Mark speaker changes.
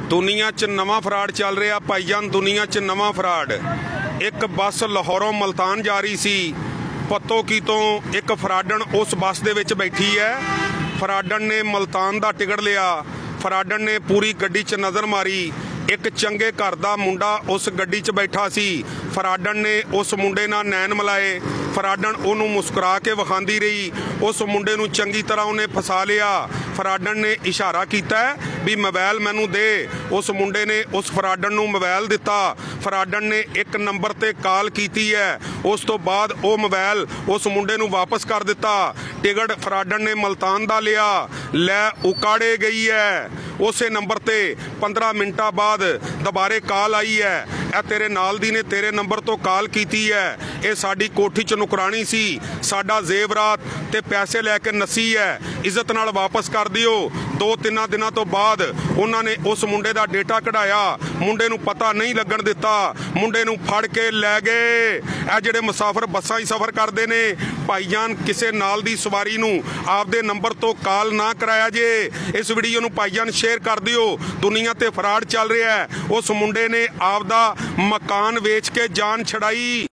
Speaker 1: दुनिया च नवा फराड चल रहा भाईजान, दुनिया च नवा फराड। एक बस लाहौरों मुल्तान जा रही सी, पत्तो की तो एक फराडन उस बस दे विच बैठी है। फराडन ने मुल्तान दा टिकट लिया, फराडन ने पूरी गड्डी च नज़र मारी। एक चंगे घर दा मुंडा उस गड्डी च बैठा सी। फराडन ने उस मुंडे नाल नैन मिलाए, फराडन उन्होंने मुस्कुरा के विखांदी रही। उस मुंडे नूं चंगी तरह उन्हें फसा लिया। फराडन ने इशारा किया भी मोबाइल मैनू दे। उस मुंडे ने उस फराडन नूं मोबाइल दिता। फराडन ने एक नंबर ते कॉल की है। उस तो बाद वो मोबाइल उस मुंडे नूं वापस कर दिता। टिकट फराडन ने मुल्तान दा लिया, लै उकाड़े गई है। उस नंबर ते 15 मिनटा बाद दोबारे कॉल आई है, ए तेरे नाल दी ने तेरे नंबर तो कॉल की है, ये साडी कोठी च नुकरानी सी, साडा जेवरात ते पैसे लैके नसी है, इज्जत नाल वापस कर दिओ। 2-3 दिनों तो बाद उन्होंने उस मुंडे का डेटा कढ़ाया, मुंडे नूं पता नहीं लगन दिता, मुंडे नूं फड़ के लै गए। ए जिहड़े मुसाफिर बसां ही सफ़र करते ने भाईजान, किसी नाल दी सवारी नूं आपदे नंबर तो कॉल ना कराया जे। इस वीडियो नूं भाईजान शेयर कर दिओ। दुनिया ते फराड चल रहा है। उस मुंडे ने आपदा मकान वेच के जान छड़ाई।